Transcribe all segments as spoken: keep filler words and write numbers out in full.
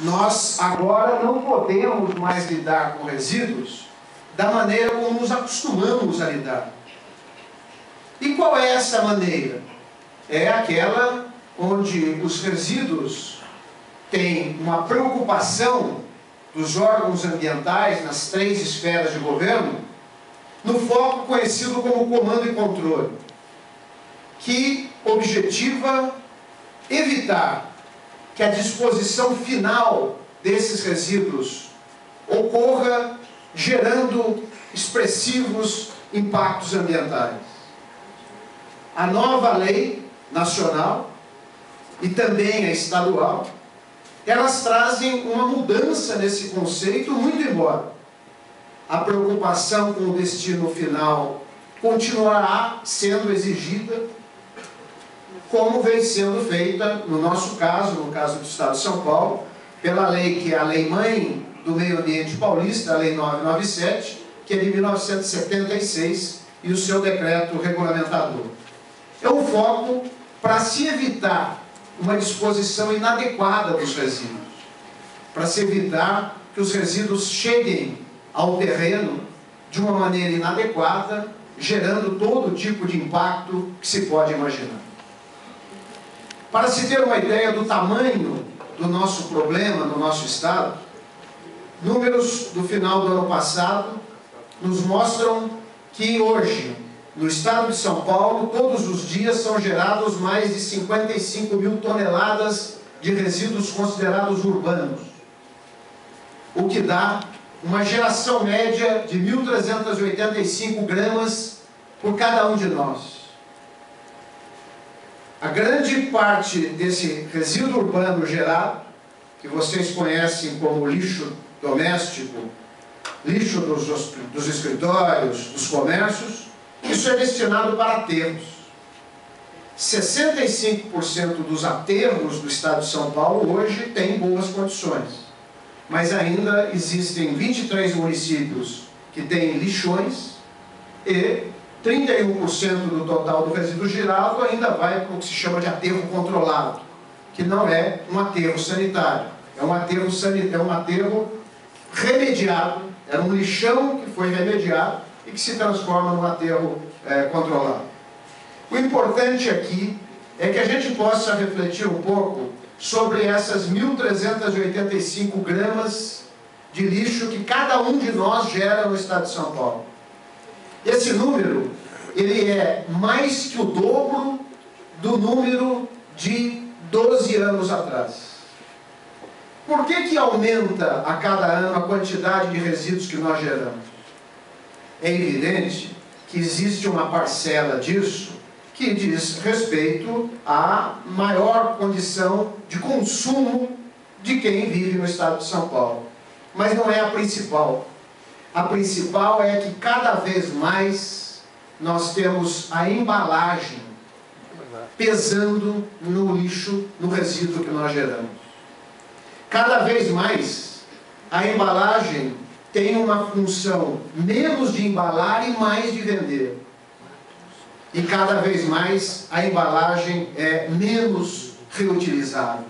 nós agora não podemos mais lidar com resíduos da maneira como nos acostumamos a lidar. E qual é essa maneira? É aquela onde os resíduos têm uma preocupação dos órgãos ambientais nas três esferas de governo, no foco conhecido como comando e controle, que objetiva evitar que a disposição final desses resíduos ocorra gerando expressivos impactos ambientais. A nova lei nacional e também a estadual, elas trazem uma mudança nesse conceito, muito embora a preocupação com o destino final continuará sendo exigida, como vem sendo feita, no nosso caso, no caso do Estado de São Paulo, pela lei que é a Lei Mãe do Meio Ambiente Paulista, a Lei novecentos e noventa e sete, que é de mil novecentos e setenta e seis, e o seu decreto regulamentador. É um foco para se evitar uma disposição inadequada dos resíduos, para se evitar que os resíduos cheguem ao terreno de uma maneira inadequada, gerando todo tipo de impacto que se pode imaginar. Para se ter uma ideia do tamanho do nosso problema no nosso estado, números do final do ano passado nos mostram que hoje, no estado de São Paulo, todos os dias são gerados mais de cinquenta e cinco mil toneladas de resíduos considerados urbanos, o que dá uma geração média de mil trezentos e oitenta e cinco gramas por cada um de nós. A grande parte desse resíduo urbano gerado, que vocês conhecem como lixo doméstico, lixo dos, dos escritórios, dos comércios, isso é destinado para aterros. sessenta e cinco por cento dos aterros do estado de São Paulo hoje têm boas condições, mas ainda existem vinte e três municípios que têm lixões e trinta e um por cento do total do resíduo gerado ainda vai para o que se chama de aterro controlado, que não é um aterro sanitário, é um aterro, sanit... é um aterro remediado, é um lixão que foi remediado e que se transforma num aterro é, controlado. O importante aqui é que a gente possa refletir um pouco sobre essas mil trezentos e oitenta e cinco gramas de lixo que cada um de nós gera no estado de São Paulo. Esse número, ele é mais que o dobro do número de doze anos atrás. Por que que aumenta a cada ano a quantidade de resíduos que nós geramos? É evidente que existe uma parcela disso que diz respeito à maior condição de consumo de quem vive no estado de São Paulo. Mas não é a principal. A principal é que cada vez mais nós temos a embalagem pesando no lixo, no resíduo que nós geramos. Cada vez mais a embalagem tem uma função menos de embalar e mais de vender. E cada vez mais a embalagem é menos reutilizável.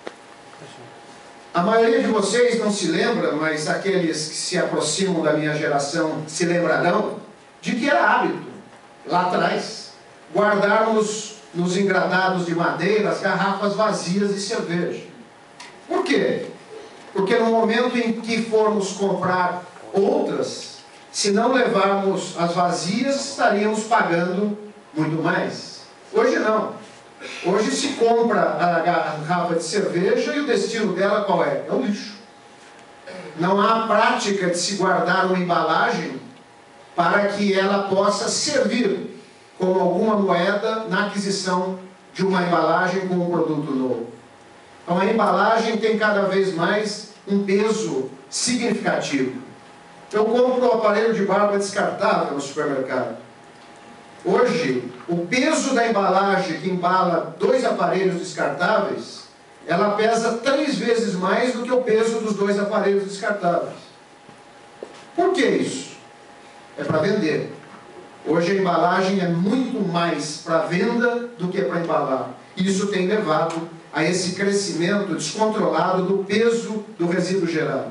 A maioria de vocês não se lembra, mas aqueles que se aproximam da minha geração se lembrarão de que era hábito, lá atrás, guardarmos nos engradados de madeira as garrafas vazias de cerveja. Por quê? Porque no momento em que formos comprar outras, se não levarmos as vazias, estaríamos pagando muito mais. Hoje não. Hoje se compra a garrafa de cerveja e o destino dela qual é? É o lixo. Não há a prática de se guardar uma embalagem para que ela possa servir como alguma moeda na aquisição de uma embalagem com um produto novo. Então a embalagem tem cada vez mais um peso significativo. Eu compro um aparelho de barba descartável no supermercado. Hoje, o peso da embalagem que embala dois aparelhos descartáveis, ela pesa três vezes mais do que o peso dos dois aparelhos descartáveis. Por que isso? É para vender. Hoje a embalagem é muito mais para venda do que para embalar. Isso tem levado a esse crescimento descontrolado do peso do resíduo gerado.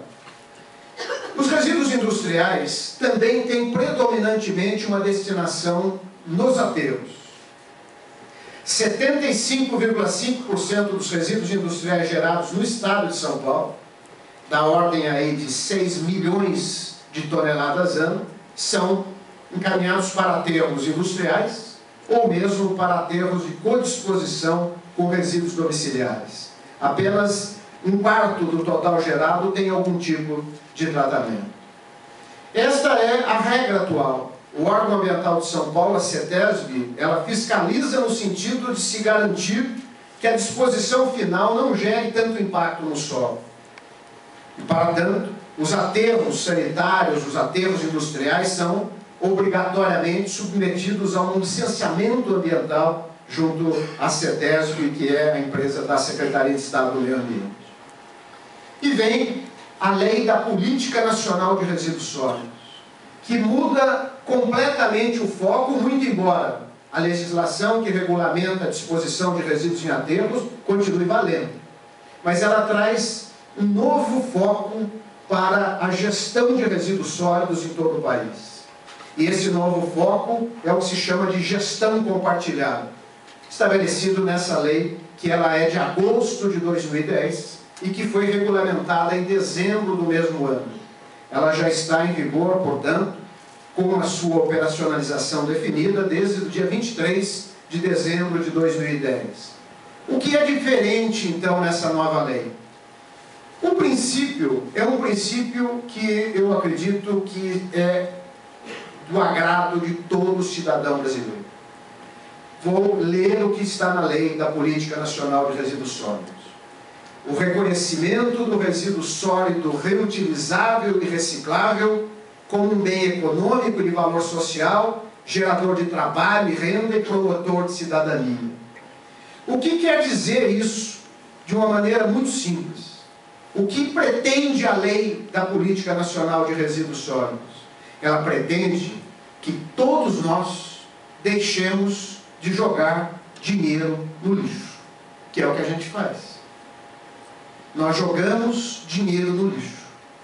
Os resíduos industriais também têm predominantemente uma destinação nos aterros. setenta e cinco vírgula cinco por cento dos resíduos industriais gerados no estado de São Paulo, da ordem aí de seis milhões de toneladas ano, são encaminhados para aterros industriais ou mesmo para aterros de codisposição com resíduos domiciliares. Apenas um quarto do total gerado tem algum tipo de tratamento. Esta é a regra atual. O órgão ambiental de São Paulo, a CETESB, ela fiscaliza no sentido de se garantir que a disposição final não gere tanto impacto no solo. E, para tanto, os aterros sanitários, os aterros industriais são obrigatoriamente submetidos a um licenciamento ambiental junto à CETESB, que é a empresa da Secretaria de Estado do Meio Ambiente. E vem a Lei da Política Nacional de Resíduos Sólidos, que muda completamente o foco, muito embora a legislação que regulamenta a disposição de resíduos em aterros continue valendo. Mas ela traz um novo foco para a gestão de resíduos sólidos em todo o país. E esse novo foco é o que se chama de gestão compartilhada, estabelecido nessa lei, que ela é de agosto de dois mil e dez e que foi regulamentada em dezembro do mesmo ano. Ela já está em vigor, portanto, com a sua operacionalização definida desde o dia vinte e três de dezembro de dois mil e dez. O que é diferente, então, nessa nova lei? O princípio é um princípio que eu acredito que é do agrado de todo cidadão brasileiro. Vou ler o que está na Lei da Política Nacional de Resíduos Sólidos. O reconhecimento do resíduo sólido reutilizável e reciclável como um bem econômico de valor social, gerador de trabalho e renda e promotor de cidadania. O que quer dizer isso de uma maneira muito simples? O que pretende a Lei da Política Nacional de Resíduos Sólidos? Ela pretende que todos nós deixemos de jogar dinheiro no lixo, que é o que a gente faz. Nós jogamos dinheiro no lixo,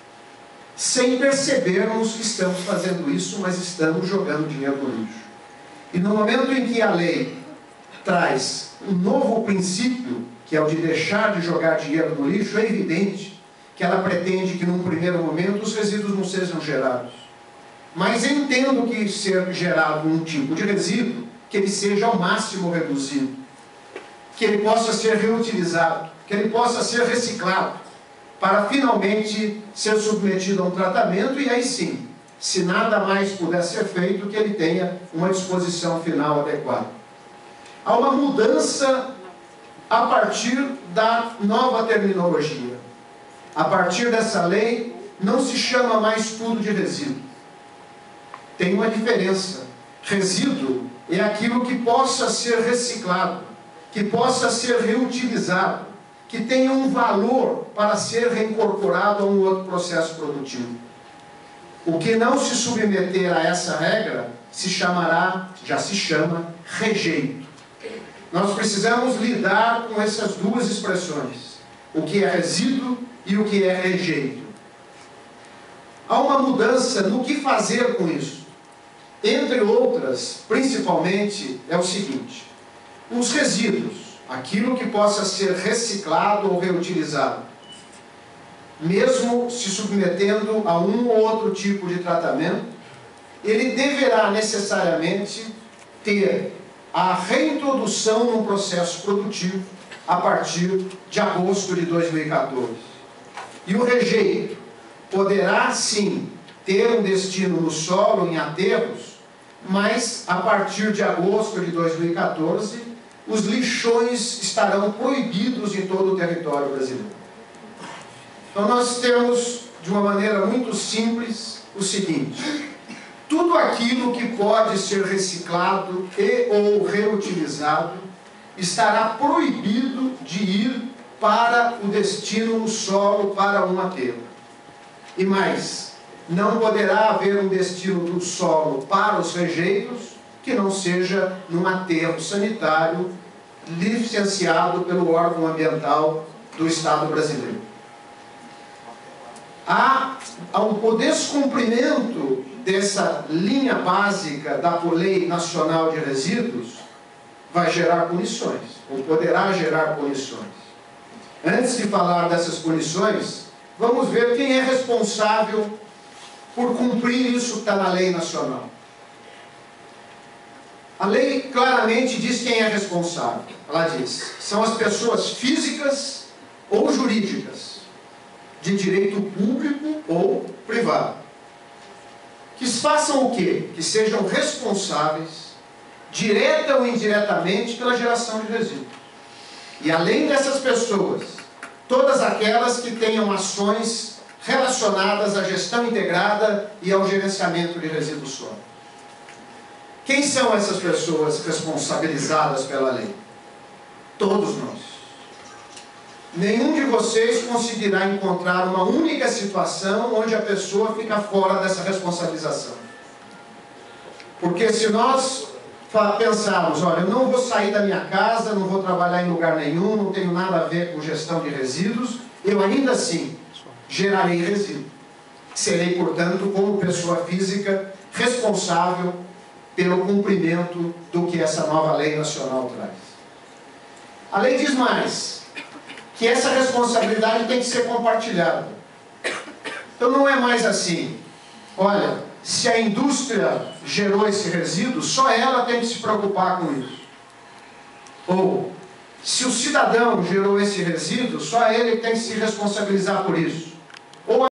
sem percebermos que estamos fazendo isso, mas estamos jogando dinheiro no lixo. E no momento em que a lei traz um novo princípio, que é o de deixar de jogar dinheiro no lixo, é evidente que ela pretende que num primeiro momento os resíduos não sejam gerados. Mas entendo que ser gerado um tipo de resíduo, que ele seja ao máximo reduzido, que ele possa ser reutilizado, que ele possa ser reciclado, para finalmente ser submetido a um tratamento e aí sim, se nada mais puder ser feito, que ele tenha uma disposição final adequada. Há uma mudança a partir da nova terminologia. A partir dessa lei, não se chama mais tudo de resíduo. Tem uma diferença. Resíduo é aquilo que possa ser reciclado, que possa ser reutilizado, que tenha um valor para ser reincorporado a um outro processo produtivo. O que não se submeter a essa regra se chamará, já se chama, rejeito. Nós precisamos lidar com essas duas expressões, o que é resíduo e o que é rejeito. Há uma mudança no que fazer com isso. Entre outras, principalmente, é o seguinte: os resíduos, aquilo que possa ser reciclado ou reutilizado, mesmo se submetendo a um ou outro tipo de tratamento, ele deverá necessariamente ter a reintrodução num processo produtivo a partir de agosto de dois mil e quatorze. E o rejeito poderá, sim, ter um destino no solo, em aterros, mas a partir de agosto de dois mil e quatorze, os lixões estarão proibidos em todo o território brasileiro. Então nós temos, de uma maneira muito simples, o seguinte: tudo aquilo que pode ser reciclado e ou reutilizado estará proibido de ir para o destino no solo, para um aterro. E mais, não poderá haver um destino do solo para os rejeitos que não seja num aterro sanitário licenciado pelo órgão ambiental do Estado brasileiro. Há, há um descumprimento dessa linha básica da Lei Nacional de Resíduos, vai gerar punições, ou poderá gerar punições. Antes de falar dessas punições, vamos ver quem é responsável por cumprir isso que está na lei nacional. A lei claramente diz quem é responsável. Ela diz, são as pessoas físicas ou jurídicas, de direito público ou privado, que façam o quê? Que sejam responsáveis, direta ou indiretamente, pela geração de resíduos. E além dessas pessoas, todas aquelas que tenham ações relacionadas à gestão integrada e ao gerenciamento de resíduos sólidos. Quem são essas pessoas responsabilizadas pela lei? Todos nós. Nenhum de vocês conseguirá encontrar uma única situação onde a pessoa fica fora dessa responsabilização. Porque se nós pensarmos, olha, eu não vou sair da minha casa, não vou trabalhar em lugar nenhum, não tenho nada a ver com gestão de resíduos, eu ainda assim gerarei resíduo. Serei, portanto, como pessoa física, responsável pelo cumprimento do que essa nova lei nacional traz. A lei diz mais, que essa responsabilidade tem que ser compartilhada. Então não é mais assim, olha, se a indústria gerou esse resíduo, só ela tem que se preocupar com isso. Ou, se o cidadão gerou esse resíduo, só ele tem que se responsabilizar por isso.